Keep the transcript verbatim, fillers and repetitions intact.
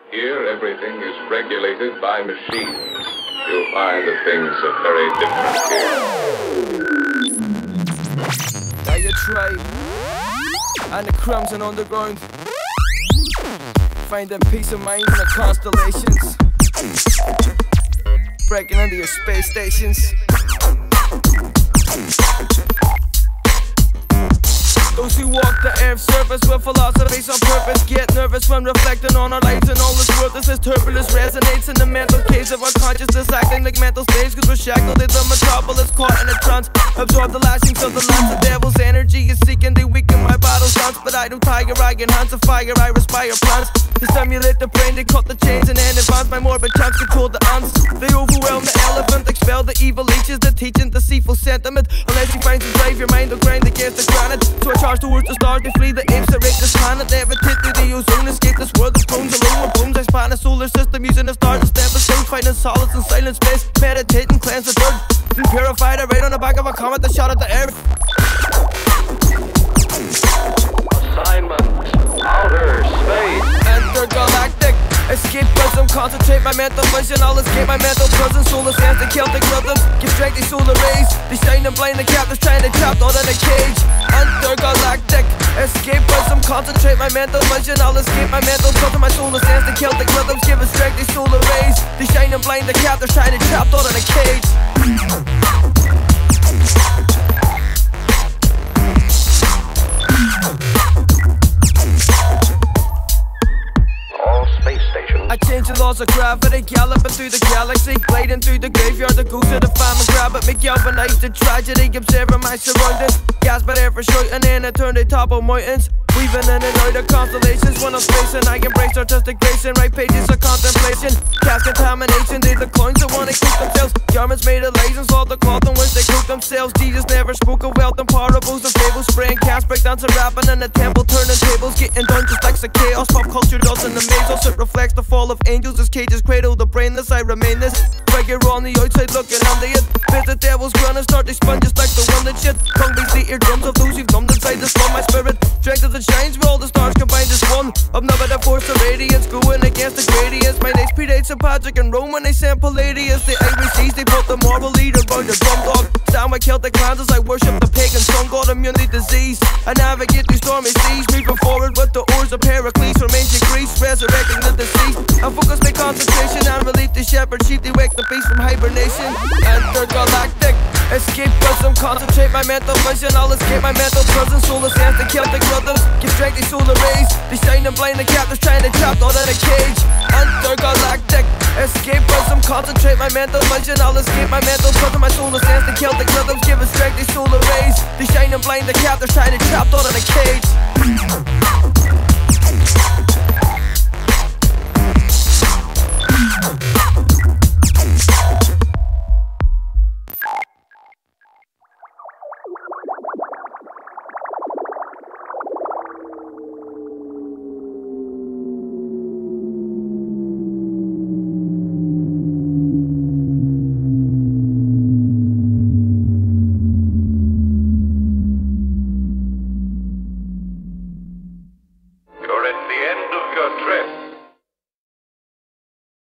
Here, everything is regulated by machines. You'll find that things are very different here. Dire Tribe and the Crimson Underground, finding peace of mind in the constellations, breaking into your space stations. Those who walk the earth's surface with philosophies on purpose get nervous when reflecting on our lives and all this world. This is turbulence resonates in the mental caves of our consciousness, acting like mental slaves cause we're shackled in the metropolis, caught in a trance. Absorb the lashings of the lance. The devil's energy is seeking to weaken my battle stance, but I don't tiger, I enhance the fire, I respire plants to stimulate the brain. They cut the chains and then advance my morbid chance, control the ants. They overwhelm the elephant, expel the evil leeches that teaching deceitful sentiment. Unless you find to drive your mind or grind against the granite. So I charge towards the stars, they flee the apes that rape this planet. Levitate through the ozone, escape this world of bones alone. With booms, I span a solar system using the stars as stepping stones, finding solace in silent space, meditating, cleanse the dirt, and purify the rain on the back of a comet that shot at the earth. Assignment, outer space. Intergalactic escapism, concentrate my mental vision. I'll escape my mental prison. Solar sands, the Celtic rhythms give strength, these solar rays. They shine and blind the captives trying to trap all in a cage. Intergalactic escapism, concentrate my mental vision. I'll escape my mental prison. My solar sands, the Celtic rhythms give strength, these solar rays. They shine and blind the captives trying to trap all in a cage. I change the laws of gravity, galloping through the galaxy, gliding through the graveyard, the ghost of the famine grab at me, galvanize the tragedy, observing my surroundings, gasp at air for shouting in a turn they topple mountains, weaving in and out of constellations. When I'm spacing, I embrace artistic grace and write pages of contemplation, cast contamination, they the coins that wanna keep themselves, garments made of lace and slaughtered cloth on which they cook themselves. Jesus never spoke of wealth and parables and fables, spraying cast, breakdance and rapping in the temple, turning tables, getting done just like the chaos. Pop culture does in the maze, also it reflects the fall of angels as cages cradle the brainless. I remain this figure on the outside looking under it. Bit the devil's ground and start to spun just like the one that shit. Tongue beats the eardrums of those who've numbed inside the slum. My spirit strength as it shines with all the stars combined as one. Up never the force of radiance, going against the gradients. My next predates Saint Patrick and Rome when they sent Palladius. The Irish seas, they put the marble leader round the drum dog. Stand with Celtic clans as I worship the pagan sun god, immunity disease. I navigate through stormy seas, moving forward with the oars of Pericles from ancient Greece, resurrecting the deceased. I focus my concentration and relief the shepherd sheep, they wake the beast from hibernation. Intergalactic escapism, concentrate my mental vision. I'll escape my mental prison. Solar sands, the Celtic rhythms give strength, these solar rays. They shine and blind the captives trying to trap all in a cage. Intergalactic escapism, concentrate my mental vision. I'll escape my mental prison. My solar sands, the Celtic rhythms give strength, these solar rays. They shine and blind the captives trying to trap all in a cage.